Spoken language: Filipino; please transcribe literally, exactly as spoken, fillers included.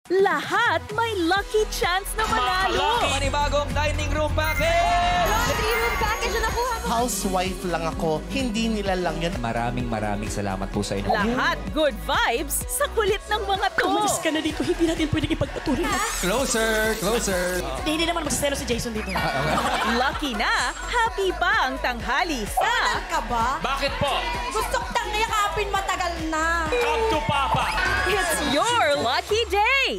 lahat may lucky chance na manalo. Manibagong dining room package! Laundry room package na nakuha mo. Housewife lang ako, hindi nila lang yun. Maraming maraming salamat po sa inyo. Lahat good vibes sa kulit ng mga to. Umalis ka na dito, hindi natin pwedeng ipagpatuloy. Closer! Closer! Hindi, hindi naman magsaselo si Jason dito. Lucky na, happy pa ang tanghali sa... Saan ka ba? Bakit po? Gusto kitang yakapin matagal na. Come to Papa! It's your lucky day!